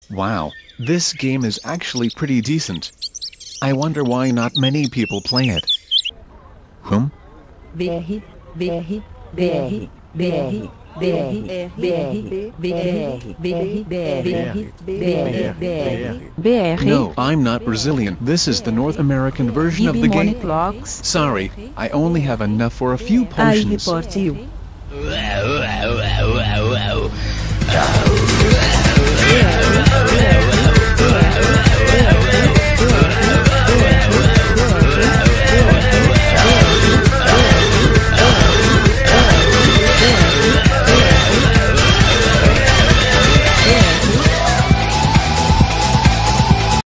Wow, this game is actually pretty decent. I wonder why not many people play it. BR, BR, BR, BR, BR, BR. No, I'm not Brazilian. This is the North American version of the game. Sorry, I only have enough for a few I potions. report you.